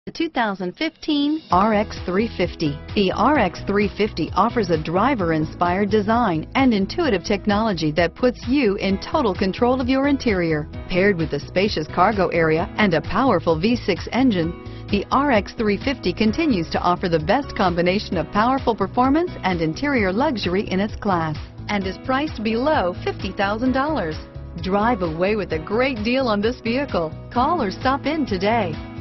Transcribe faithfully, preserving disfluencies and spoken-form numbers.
The two thousand fifteen R X three fifty. The R X three fifty offers a driver-inspired design and intuitive technology that puts you in total control of your interior. Paired with a spacious cargo area and a powerful V six engine, the R X three fifty continues to offer the best combination of powerful performance and interior luxury in its class and is priced below fifty thousand dollars. Drive away with a great deal on this vehicle. Call or stop in today.